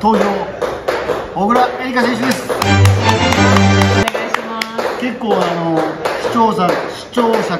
登場、小倉絵里香選手です。 お願いします。 結構視聴者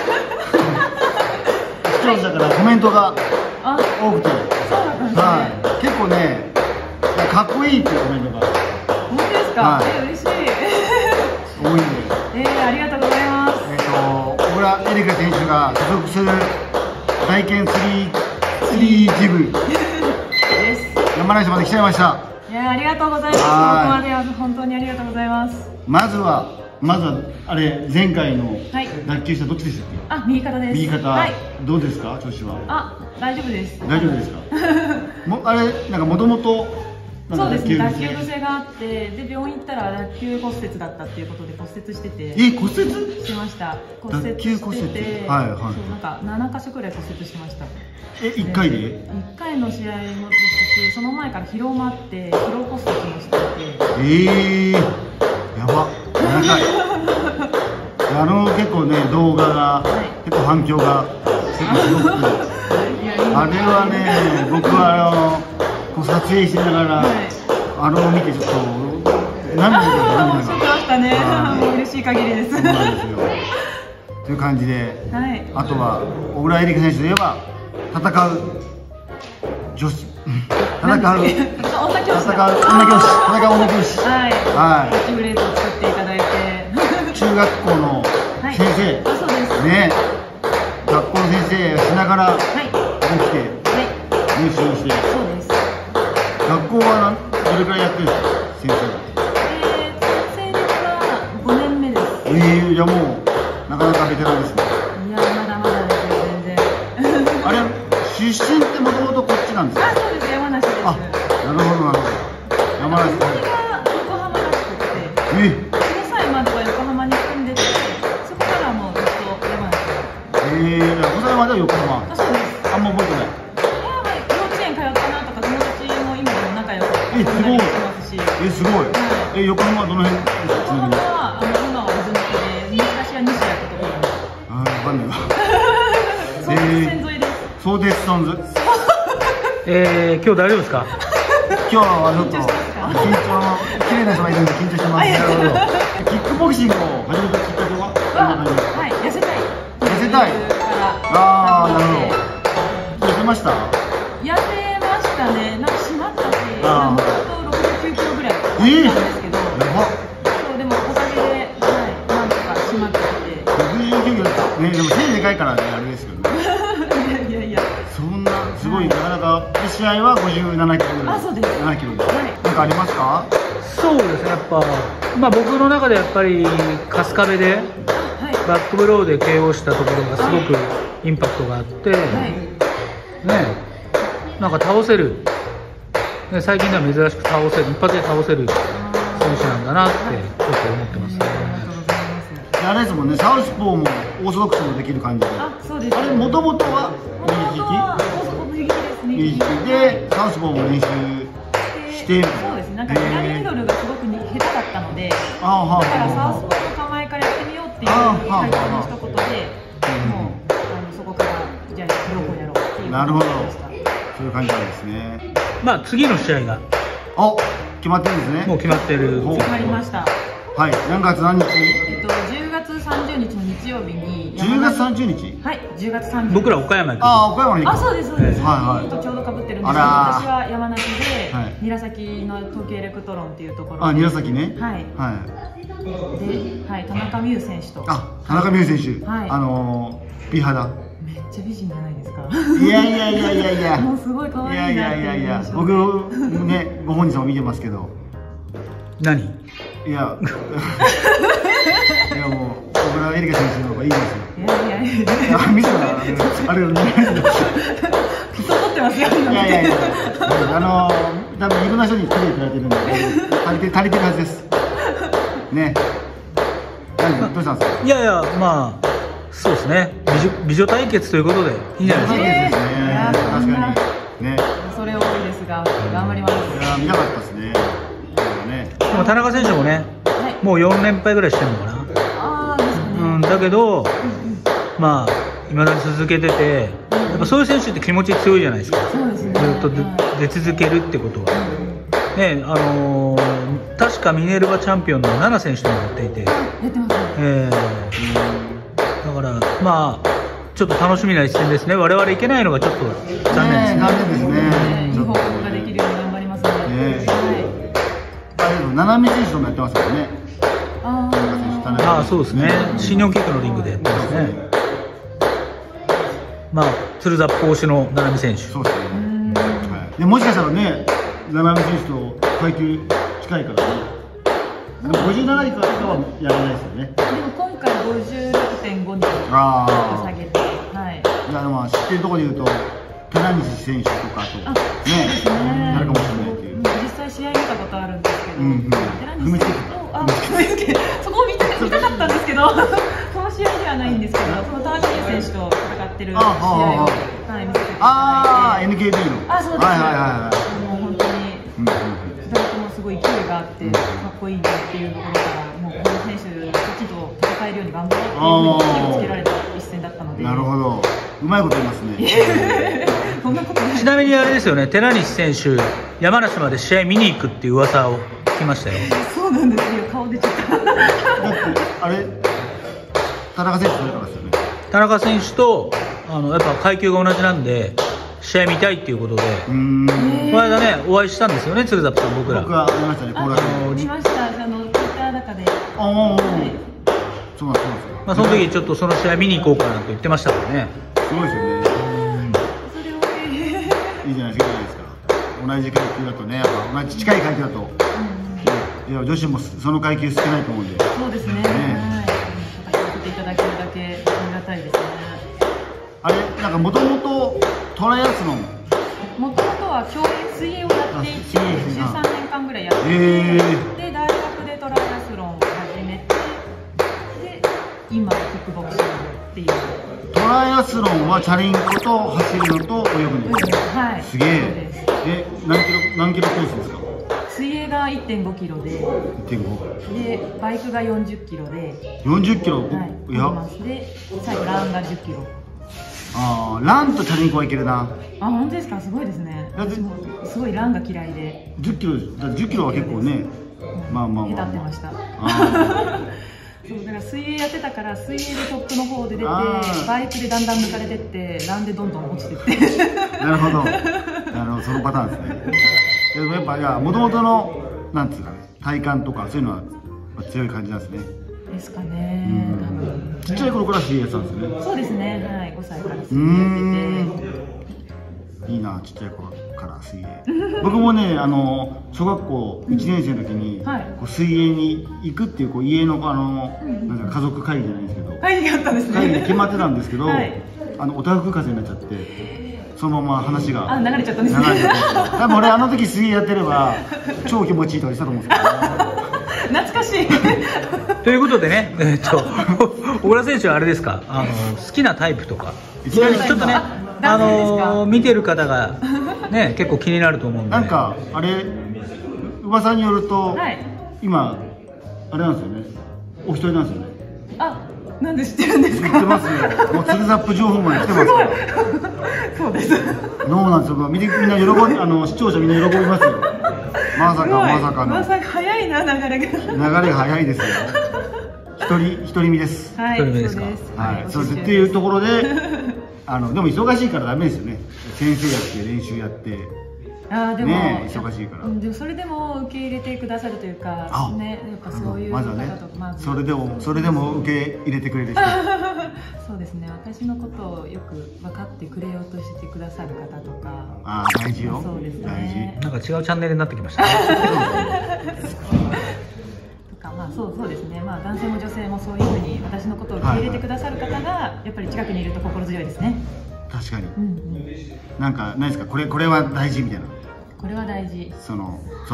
からコメントが多くて、はい、結構ね、かっこいいっていうコメントが本当ですか？ はい、 嬉しい。 多いんで、 ありがとうございます。 小倉絵里香選手が所属する大研3ジム山梨まで来ちゃいました。 いや、ありがとうございます。ここまでは本当にありがとうございます。 まずはあれ、前回の脱臼したどっちでしたっけ？ あ、右肩です。 右肩、 はい、 どうですか、調子は？ あ、大丈夫です。 大丈夫ですか？あれ、なんかもともとそうですね、脱臼癖があって、で病院行ったら脱臼骨折だったっていうことで骨折してて。 骨折しました。骨折してて、 はいはい。 そう、なんか7箇所くらい骨折してました。 1回で ？1回の試合もですし、その前から疲労もあって疲労骨折もしていて。 やば、長い。結構ね、動画が、結構反響がすごくて、あれはね、僕は撮影しながら、見てちょっと涙がしましたね。もう嬉しい限りです。 そうなんですよ。という感じで、あとは小倉絵里香選手といえば戦う女子、戦う女教師、 はい、キャッチフレーズを作っていただいて、 中学校の先生、 そうですね、学校の先生しながら起きて練習をして、 そうです。 学校はどれくらいやってるんですか、先生は？ 先生は5年目です。 じゃあもうなかなかベテランですね。 いや、まだまだですよ、全然。 あれ、出身ってもともとこっちなんですか？ あ、そうです、山梨です。 あ、なるほどなるほど。山梨。 私が横浜らしくて、4歳までは横浜に住んでて、そこからもうずっと山梨。 5歳までは横浜。 そうです。 あんま覚えてない。 幼稚園通ったなとか、友達も今でも仲良くすごい。すごい。横浜はどの辺ですか？ 横浜は今は水抜きで、昔は西やったところなんです。 わかんないな。 そうです、線沿いです。 そうです、ソンズ。 今日大丈夫ですか？ 今日はちょっと緊張、綺麗な人がいるんで緊張してます。なるほど。キックボクシングを始めたきっかけは？ はい、痩せたい。 痩せたい。なるほど。痩せました？ 痩せましたね。なんか締まったし、なんか69キロぐらいあったんですけど、そうでもおかげでなんとか締まってきて。 69キロね、でも背でかいからね、あれですけどね。 いや。 そんなすごい、なかなか試合は57キロぐらい。 あ、そうです。 7キロで。なんかありますか？ そうですね、やっぱ僕の中でやっぱり春日部でバックブローで KO したところがすごくインパクトがあって、ね、なんか倒せる、ね、最近では珍しく一発で倒せる選手なんだなってちょっと思ってますね。 あれですもんね、サウスポーもオーソドックスもできる感じで。 あ、そうです。 あれもともとは右利き？右利きでサウスポーも練習して。 そうですね。なんか左ミドルがすごく下手だったので、だからサウスポーの構えからやってみようっていう会長の一言で、もうそこからじゃあ両方やろうっていう。 なるほど。そういう感じなんですね。 次の試合が決まってるんですね。 もう決まってる。 決まりました。 はい。何月何日 ？10月30日の日曜日に。 10月30日？ はい、 10月30日。 僕ら岡山に行く。 岡山に行く。そうですそうです。ちょうど被ってるんですけど、私は山梨で韮崎の東京エレクトロンっていうところ。 韮崎ね。 はい。で、田中美優選手と。 田中美優選手。美肌。 めっちゃ美人じゃないですか。 いや。 もうすごい可愛いなっていう印象。 僕ね、ご本人も見てますけど。 何？ いやもう小倉絵里香選手の方がいいですよ。いや見せたらあれピスト取ってますよ。 いや多分いろんな人に来ていただいてるんで足りてるはずですね。どうしたんですか？ いやそうですね、美女対決ということでいいんじゃないですか。 確かにね。 それ多いですが頑張ります。 いや見たかったですね。 でも田中選手もね、もう4連敗ぐらいしてるのかな。だけどいまだに続けてて、やっぱそういう選手って気持ち強いじゃないですか。ずっと出続けるってことは。 ね、確かミネルヴァチャンピオンの奈々選手ともやっていて、 やってますね。 だからまあちょっと楽しみな一戦ですね。我々行けないのがちょっと残念ですね。 残念ですね。 いい報告ができるように頑張りますので。 七海選手ともやってますからね。 ああ、そうですね。新日本キックのリングでやってますね。まあ鶴座講師の七海選手。 そうですね。でもしかしたらね、七海選手と階級近いからね。でも57以下はやらないですよね。 でも今回56.5に下げて、はい。 いやでも知ってるところで言うと寺西選手とかとね、なるかもしれないっていう。 実際試合見たことあるんですけど、寺西選手とそこを見たかったんですけど、その試合ではないんですけど、その田中選手と戦ってる試合を見せていただいて、 NKB の。 そうです。もう本当に2人ともすごい勢いがあってかっこいいなっていうところから、もうこの選手たちと戦えるように頑張ろうっていうふうに気をつけられた一戦だったので。 なるほど。うまいこと言いますね。 そんなことない。 ちなみにあれですよね、寺西選手、山梨まで試合見に行くっていう噂を聞きましたよ。 そうなんですよ、顔出ちゃった。だってあれ、田中選手とやったんですよね。 田中選手とやっぱ階級が同じなんで試合見たいっていうことで、この間ねお会いしたんですよね、鶴田さん。僕らは見ましたね。 見ました。ツイッター中で。 そうなんですよ。 まあその時ちょっとその試合見に行こうかなと言ってましたからね。 すごいですよね。いいじゃないですか。同じ階級だとね、やっぱ同じ近い階級だと、いや女子もその階級少ないと思うんで。 そうですね。戦わせていただけるだけありがたいですね。あれ、 なんかもともとトライアスロン。 もともとは競泳水泳をやっていて、13年間ぐらいやっていて、で大学でトライアスロンを始めて、で今キックボクシングっていう。 トライアスロンはチャリンコと走るのと泳ぐの。 はい。 すげえ。何キロコースですか？ 水泳が 1.5 キロで、でバイクが40キロで、 40キロ。 いや。で最後ランが10キロ。 ランとチャリンコはいけるな。 本当ですか？すごいですね。私もすごいランが嫌いで。 10キロは結構ね。まあ。 下手ってました。そうだから水泳やってたから水泳でトップの方で出て、バイクでだんだん抜かれてってランでどんどん落ちてって。 なるほど。そのパターンですね。でもやっぱもともとのなんつうかね、体幹とかそういうのは強い感じなんですね。 ですかね。 ちっちゃい頃から水泳やってたんですよね。 そうですね。はい、5歳から水泳やってて。いいな、ちっちゃい頃から水泳。僕もね、小学校1年生の時に水泳に行くっていう家のなんか家族会議じゃないですけど。 会議があったんですね。 会議で決まってたんですけど、おたふく風になっちゃって。そのまま話が流れちゃったんですね。 多分俺時水泳やってれば超気持ちいいとかしたと思うんですけど、 懐かしい。 ということでね、小倉選手はあれですか、好きなタイプとかちょっとね、見てる方がね結構気になると思うんで、 なんかあれ噂によると、今あれなんですよね、お一人なんですよね。 なんで知ってるんですか？ 知ってますよ。もうツルザップ情報まで来てますから。 そうです。 そうなんですよ。みんな喜び、視聴者みんな喜びますよ。まさかの。 まさか早いな、流れが。 流れが早いですよ。一人身です。 はい、 一人目ですか。 はい、そうですっていうところで、でも忙しいからダメですよね。先生やって練習やって。 でも忙しいから。 でもそれでも受け入れてくださるというか、ね、やっぱそういう方とそれでも受け入れてくれる人。 そうですね。私のことをよく分かってくれようとしてくださる方とか。 大事よ。 そうですね。 なんか違うチャンネルになってきましたね。 そうですね。男性も女性もそういうふうに私のことを受け入れてくださる方がやっぱり近くにいると心強いですね。 確かに。なんかないですか。これは大事みたいな。 これは大事。 そう。こ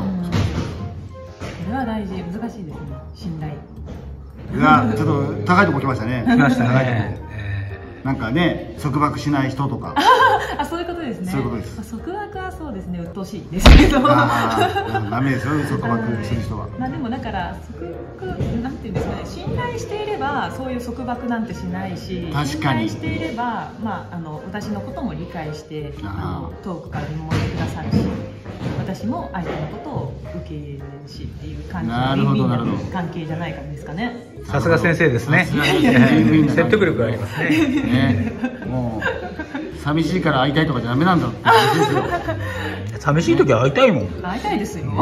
れは大事。難しいですね。信頼。 ちょっと高いとこ来ましたね。 来ましたね。 なんかね、束縛しない人とか。 あ、そういうことですね。 そういうことです。 束縛はそうですね、鬱陶しいですけど。 ダメですよ、束縛する人は。 まあでもだから束縛なんていうんですかね、信頼していればそういう束縛なんてしないし、信頼していればまあ私のことも理解して遠くから見守ってくださるし、私も相手のことを受け入れるしっていう感じのウィンウィンな関係じゃないかですかね。 さすが先生ですね。説得力がありますね。 もう寂しいから会いたいとかじゃダメなんだって話ですよ。 寂しい時は会いたいもん。 会いたいですよ。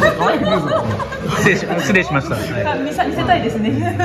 失礼しました。 見せたいですね。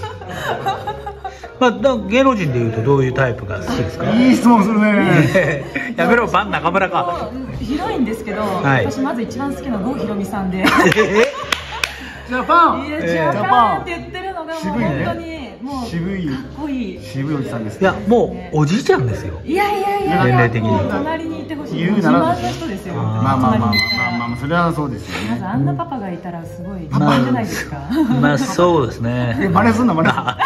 まあ、芸能人でいうとどういうタイプが好きですか？ いい質問するね。 やめろ、バン中村か。 広いんですけど、私まず一番好きな郷ひろみさんで。 ジャパン。 ジャパンって言ってるのがもう本当にもう渋い、 かっこいい。 渋いおじさんです。 いや、もうおじいちゃんですよ。 いや年齢的に隣にいてほしい。 言うなら自慢の人ですよ。 まあそれはそうですよね。 まずあんなパパがいたらすごいパパじゃないですか。 まあそうですね。 真似すんな真似すんな。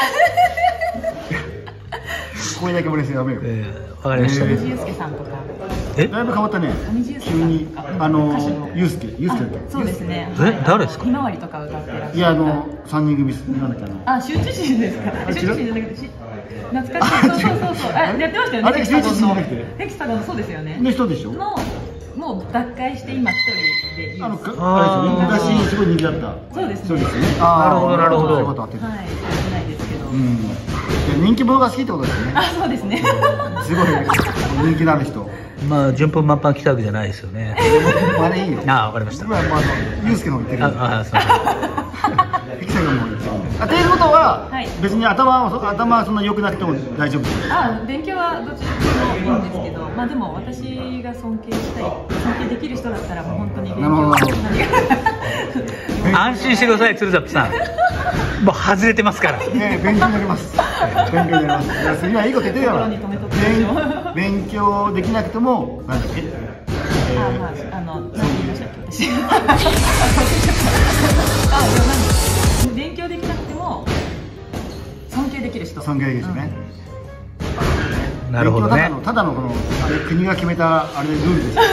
声だけ真似してやめよ。 わかりました。 上地雄介さんとか。 だいぶ変わったね。急にユースケだっけ。 そうですね。 誰ですか？ ひまわりとか歌ってらっしゃる。 いや三人組なんだっけ羞恥心ですか。羞恥心じゃなくて懐かしい。そう。やってましたよね。 あれ羞恥心じゃなくて。 ヘキサゴンそうですよね。 の人でしょ。 もう脱会して今一人で。 あれですよね。昔すごい人気だった。 そうですね。 そうですね。 なるほどなるほど。 はい。ないですけど。 人気者が好きってことですね。 あ、そうですね。 すごい人気のある人。 まあ順風満帆来たわけじゃないですよね。 あれいいよ。 あ、わかりました。 ユースケの方言ってる。 あ、そう。 ヘキサゴンの方言ってる。っていうことは別に頭はそんな良くなくても大丈夫。 勉強はどちらでもいいんですけど、まあでも私が尊敬できる人だったらもう本当に勉強。 安心してください、鶴田さん。もう外れてますから。 ね、勉強になります。勉強になります。今いいこと言ってるから。勉強できなくてもなんだっけ。 何言いましたっけ私。勉強できなくても尊敬できる人。 尊敬できる人ね。 なるほどね。 ただのこの国が決めたあれでルールです。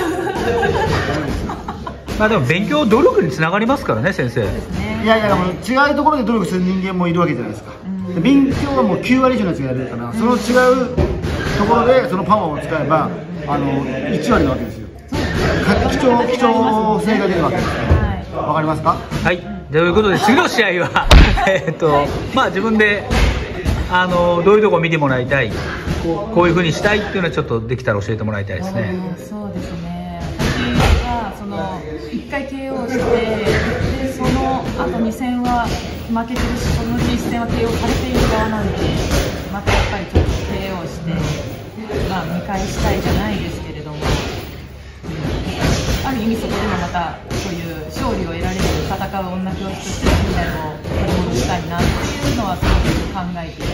まあでも勉強努力につながりますからね、先生。 いや違うところで努力する人間もいるわけじゃないですか。勉強はもう9割以上のやつがやるから、その違うところでそのパワーを使えば1割なわけですよ。貴重性が出るわけですね。わかりますか？ はい。ということで次の試合はまあ自分でどういうところを見てもらいたい、こういう風にしたいっていうのはちょっとできたら教えてもらいたいですね。 そうですね。私は1回 KO してでその後2戦は負けてるし、そのうち1戦は KO されている側なんで、またやっぱりちょっと KO して見返したいじゃないですけれども、ある意味そこでもまたそういう勝利を得られる戦う女教師としての未来を取り戻したいなっていうのはすごく考えていて、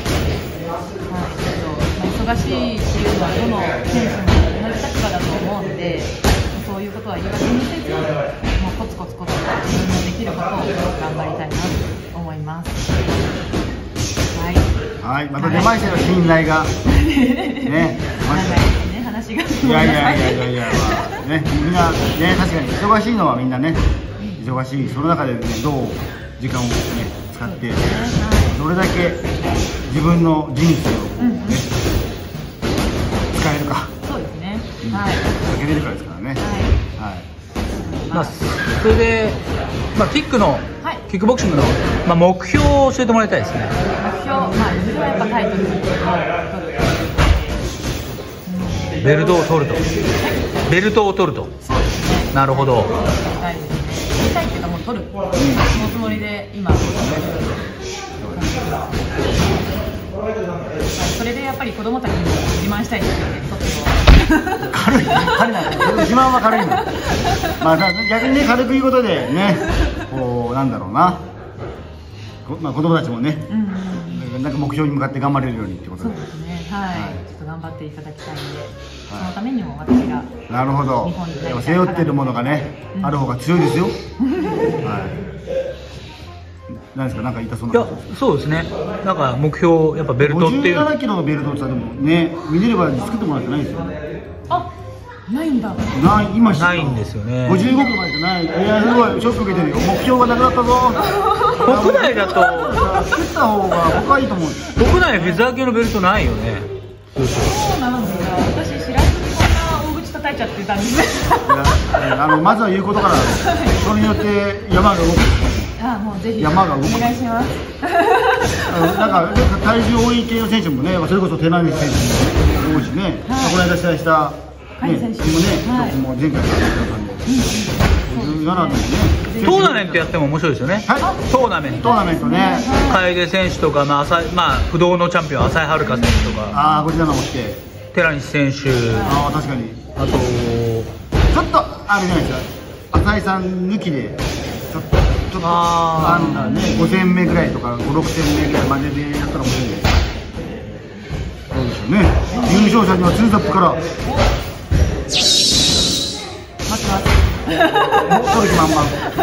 忙しいっていうのはどの選手も同じ立場だと思うので、そういうことは言い訳にせず、もうコツコツ自分のできることを頑張りたいなと思います。 はい、また出ましたよ、信頼が。ね、 話が。 いや、ね、みんなね、確かに忙しいのはみんなね、忙しい、その中でね、どう時間をね、使って、どれだけ自分の人生をね、使えるか。 そうですね。 かけれるかですからね。 まあそれでキックボクシングの目標を教えてもらいたいですね。 目標、自分はやっぱタイトルを取る。 ベルトを取ると。ベルトを取ると。なるほど。取りたいっていうかもう取る。そのつもりで今。それでやっぱり子供たちにも自慢したいですよね。 軽いな。自慢は軽いの。逆にね、軽く言うことでね、こうなんだろうな。子供たちもね、なんか目標に向かって頑張れるようにってことで。 そうですね。ちょっと頑張っていただきたいので、そのためにも私が。 なるほど。背負っているものがね、ある方が強いですよ。 なんですか、なんか言ったそういやな。 そうですね、なんか目標やっぱベルトっていう 57キロのベルトって言ったらでもね、ミネルヴァに作ってもらってないですよね。 あ、ないんだ。 今知った。 ないんですよね。 55キロまでじゃない。いや、すごいショック受けてるよ。目標がなくなったぞ。 国内だと作った方が僕はいいと思うんです。 国内フェザー級のベルトないよね。 そうなんだ。私知らずにこんな大口叩いちゃってたんですね。 まずは言うことから、それによって山が動く。 あ、もうぜひ山が動く。 お願いします。 なんか体重多い系の選手もね、それこそ手投げ選手も多いしね。この間試合したね、もね、もう前回からだったんで。トーナメントやっても面白いですよね。トーナメントね。楓選手とか、不動のチャンピオン浅井遥選手とか。 こちらのも来て。 寺西選手。 確かに。あとちょっとあれじゃないですか。浅井さん抜きでちょっと5000名ぐらいとか5、6000名ぐらいまででやったら面白いです。どうでしょうね。優勝者にはツーザップから。 待ってます。 取る気満々。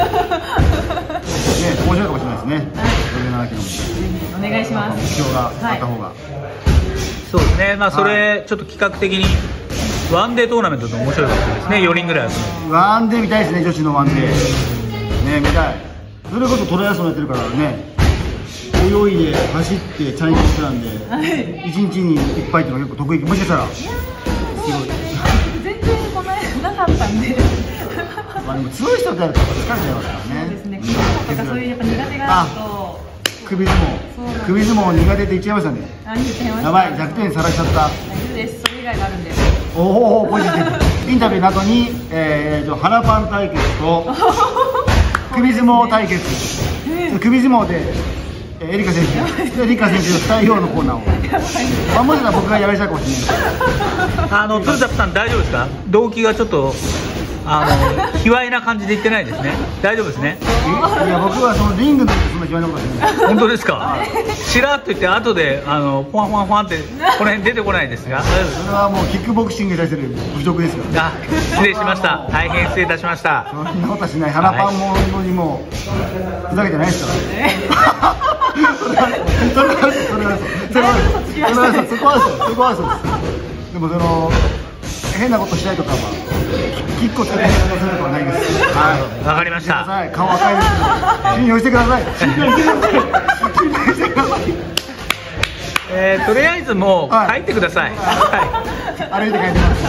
ね、面白いかもしれないですね。 お願いします。 目標があった方が。 そうですね。それちょっと企画的にワンデートーナメントで面白いかもしれないですね。4人ぐらい。 ワンデー見たいですね、女子のワンデー。ね、見たい。それこそトライアスロンやってるからね。泳いで走ってチャレンジしてたんで、1日に1杯っていうのが結構得意。もしかしたら。すごい。 全然このなかったんで。 でも強い人ってやると疲れちゃいますからね。 そうですね。首相撲とかそういうやっぱ苦手があると。 首相撲苦手って言っちゃいましたね。やばい、弱点さらしちゃった。 大丈夫です。それ以外があるんで。 おお、ポジティブ。インタビューの後に腹パン対決と首相撲対決。首相撲でエリカ選手、エリカ選手の対応のコーナーを。もしかしたら僕がやられちゃうかもしれない。 鶴田さん大丈夫ですか？動機がちょっと卑猥な感じで言ってないですね。大丈夫ですね。 いや、僕はそのリングのそんな卑猥なことはしてない。 本当ですか？しらっと言って後でフワンフワンフワンってこの辺出てこないですが。 それはもうキックボクシングに対する侮辱ですよ。 失礼しました。大変失礼いたしました。 そんなことはしない。腹パンもにもふざけてないですから。そこはそうです。でも変なことしないとかはキックをつけてそういうことはないです。 わかりました。 顔赤いですけど信用してください。信用してください。 とりあえずもう帰ってください。 歩いて帰ってます。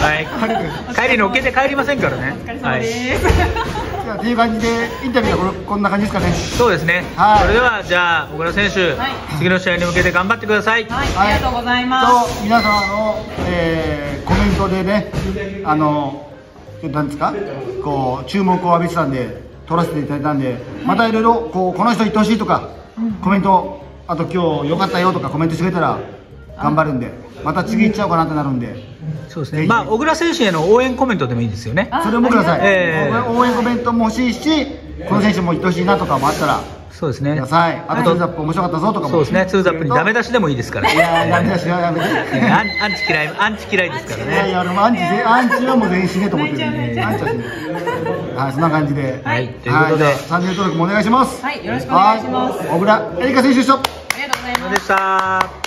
帰りのっけて帰りませんからね。 お疲れ様です。 っていう感じでインタビューはこんな感じですかね。 そうですね。それではじゃあ小倉選手、次の試合に向けて頑張ってください。 ありがとうございます。 皆様のコメントでね、なんですか、こう注目を浴びてたんで撮らせていただいたんで、またいろいろこの人行ってほしいとかコメント、あと今日良かったよとかコメントしてくれたら頑張るんで、また次行っちゃおうかなってなるんで。 そうですね。小倉選手への応援コメントでもいいですよね。 それもください。応援コメントも欲しいし、この選手も行ってほしいなとかもあったら。 そうですね。 ください。あとツーザップ面白かったぞとかも。 そうですね。ツーザップにダメ出しでもいいですから。 いや、ダメ出しはやめて。 アンチ嫌いですからね。 いや、アンチはもう全員死ねと思ってるんで。アンチは死ね。はい、そんな感じで。 はい、ということで、 チャンネル登録もお願いします。 はい、よろしくお願いします。 小倉エリカ選手でした。 ありがとうございました。